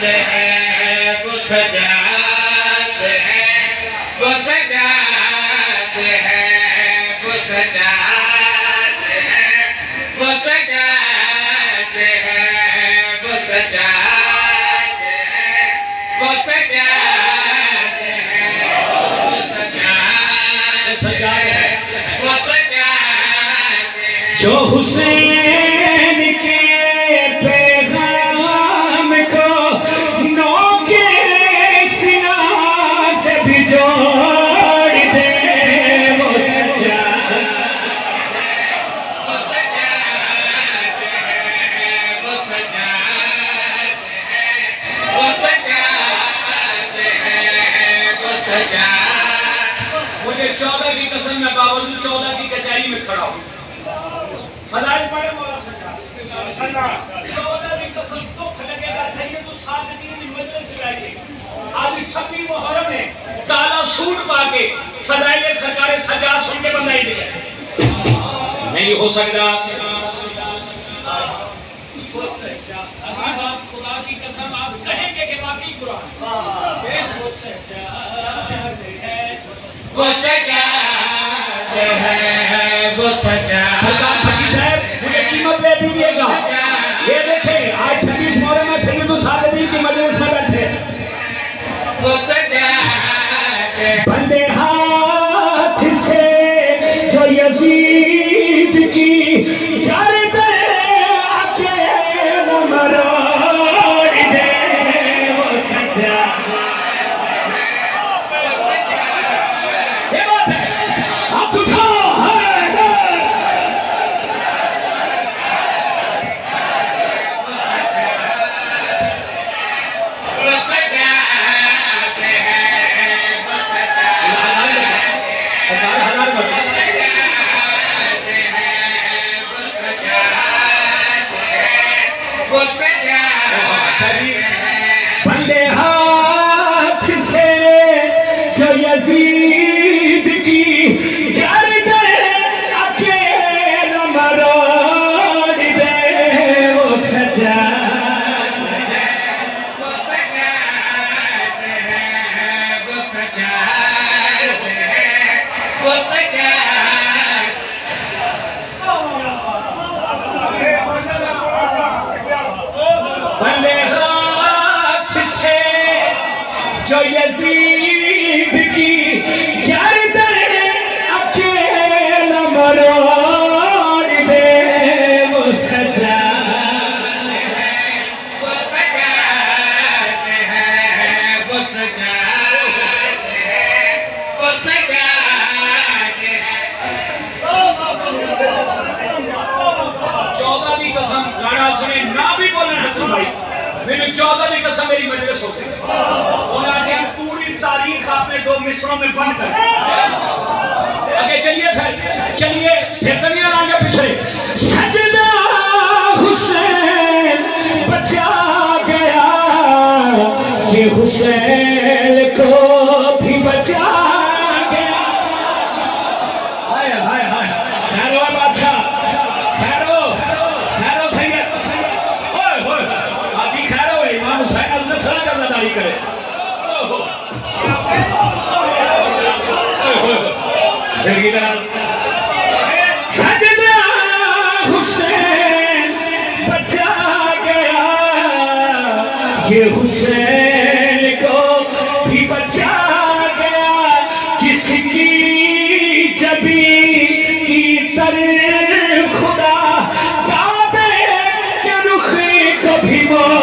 ہے وہ سجاد ہے وہ سجاد ہے وہ سجاد ہے وہ سجاد ہے وہ سجاد ہے وہ سجاد ہے وہ سجاد ہے وہ سجاد ہے جو حسین کے پیغام کو نوکے سینہ سے بھی جوڑ دے وہ سجاد وہ سجاد ہے وہ سجاد ہے وہ سجاد ہے وہ سجاد مجھے 14 کی قسم میں باوجود 14 کی کچہری میں کھڑا ہوں فضائل پڑھے مولا سرکار 14 کی قسم دکھ لگے گا سید الساجدین مجلس چلائے گی آج 26 محرم ہے کالا سوٹ پا کے فضائل سرکار سجاد سن کے بندائی دے نہیں ہو سکتا اگلی بات خدا کی قسم آپ کہیں گے کہ واقعی قرآن وہ سجاد ہے وہ سجاد ہے وہ سجاد سرکار پکی صاحب مجھے قیمت لے دیجئے گا یہ دیکھیں آج 26 محرم میں سید الساجدین کی مجلس میں بیٹھے وہ سجاد ہے بندے ہاتھ سے جو یزید کی گردن اکیلا مروڑ دے وہ سجاد یہ بات ہے آپ اٹھاؤ وہ سجاد ہے وہ بندے ہاتھ سے جو یزید کی گردن اکیلا مروڑ دے وہ سجاد وہ سجاد ہے وہ سجاد ہے وہ سجاد بندے ہاتھ سے جو یزید کی گردن اکیلا مروڑ دے وہ سجاد وہ سجاد ہے وہ سجاد ہے وہ سجاد ہے 14 کی قسم گانا سنے نہ بھی بولنے حسن بھائی میری 14 کی قسم میری مجلس ہوتے ہونا کہ ہم پوری تاریخ آپ نے 2 مصروں میں بند کر آگے چلیے پھر چلیے سیکنیاں آگے پیچھے سجدہ حسین بچا گیا یہ حسین کو بھی بچا گیا ہائے ہائے ہائے خیرو ہے بادشاہ خیرو سید ہوئے ہوئے آقی خیرو ہے امام حسین اللہ صلی اللہ علیہ کرے سیدہ سجدہ حسین بچا گیا یہ حسین کو بھی بچا گیا جس کی جبی کی طرف خدا کعبے کے رخ کو بھی وہ